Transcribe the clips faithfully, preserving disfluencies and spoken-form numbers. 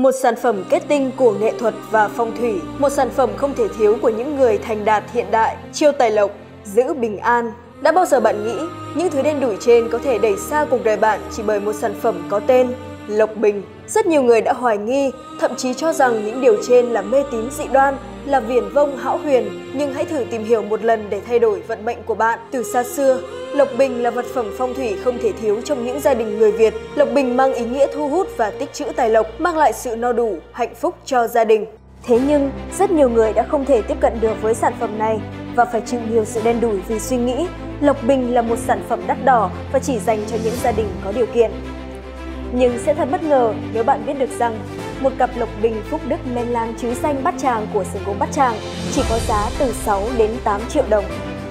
Một sản phẩm kết tinh của nghệ thuật và phong thủy, một sản phẩm không thể thiếu của những người thành đạt hiện đại, chiêu tài lộc, giữ bình an. Đã bao giờ bạn nghĩ những thứ đen đủi trên có thể đẩy xa cuộc đời bạn chỉ bởi một sản phẩm có tên Lộc Bình? Rất nhiều người đã hoài nghi, thậm chí cho rằng những điều trên là mê tín dị đoan, là viển vông hão huyền. Nhưng hãy thử tìm hiểu một lần để thay đổi vận mệnh của bạn. Từ xa xưa, Lộc Bình là vật phẩm phong thủy không thể thiếu trong những gia đình người Việt. Lộc Bình mang ý nghĩa thu hút và tích trữ tài lộc, mang lại sự no đủ, hạnh phúc cho gia đình. Thế nhưng, rất nhiều người đã không thể tiếp cận được với sản phẩm này và phải chịu nhiều sự đen đủi vì suy nghĩ Lộc Bình là một sản phẩm đắt đỏ và chỉ dành cho những gia đình có điều kiện. Nhưng sẽ thật bất ngờ nếu bạn biết được rằng một cặp Lộc Bình Phúc Đức men lang chứ danh Bát Tràng của xưởng gốm Bát Tràng chỉ có giá từ sáu đến tám triệu đồng.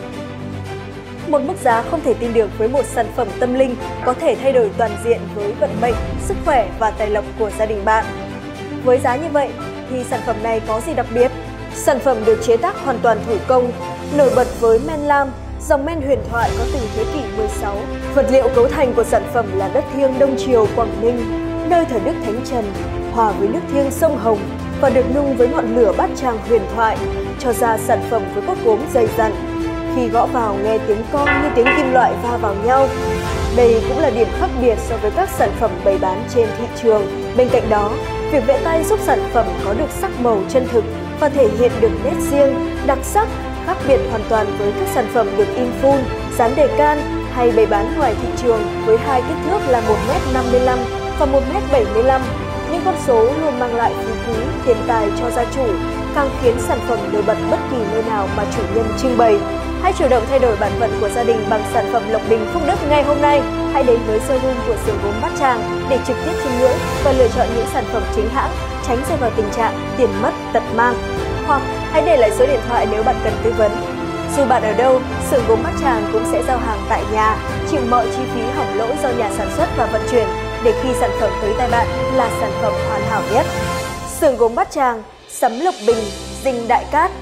Một mức giá không thể tin được với một sản phẩm tâm linh có thể thay đổi toàn diện với vận mệnh, sức khỏe và tài lộc của gia đình bạn. Với giá như vậy thì sản phẩm này có gì đặc biệt? Sản phẩm được chế tác hoàn toàn thủ công, nổi bật với men lam, dòng men huyền thoại có từ thế kỷ mười sáu. Vật liệu cấu thành của sản phẩm là đất thiêng Đông Triều, Quảng Ninh, nơi thờ Đức Thánh Trần, hòa với nước thiêng sông Hồng và được nung với ngọn lửa Bát Tràng huyền thoại, cho ra sản phẩm với cốt gốm dày dặn. Khi gõ vào nghe tiếng con như tiếng kim loại va vào nhau. Đây cũng là điểm khác biệt so với các sản phẩm bày bán trên thị trường. Bên cạnh đó, việc vẽ tay giúp sản phẩm có được sắc màu chân thực và thể hiện được nét riêng, đặc sắc, khác biệt hoàn toàn với các sản phẩm được in full, dán đề can hay bày bán ngoài thị trường với hai kích thước là một mét năm mươi lăm và một mét bảy mươi lăm. Những con số luôn mang lại phú quý, tiền tài cho gia chủ, càng khiến sản phẩm nổi bật bất kỳ nơi nào mà chủ nhân trưng bày. Hãy chủ động thay đổi bản vận của gia đình bằng sản phẩm Lộc Bình Phúc Đức ngay hôm nay. Hãy đến với showroom của xưởng gốm Bát Tràng để trực tiếp chiêm ngưỡng và lựa chọn những sản phẩm chính hãng, tránh rơi vào tình trạng tiền mất tật mang. Hoặc hãy để lại số điện thoại nếu bạn cần tư vấn. Dù bạn ở đâu, xưởng gốm Bát Tràng cũng sẽ giao hàng tại nhà, chịu mọi chi phí hỏng lỗi do nhà sản xuất và vận chuyển, để khi sản phẩm tới tay bạn là sản phẩm hoàn hảo nhất. Xưởng gốm Bát Tràng, sắm Lộc Bình, dinh Đại Cát.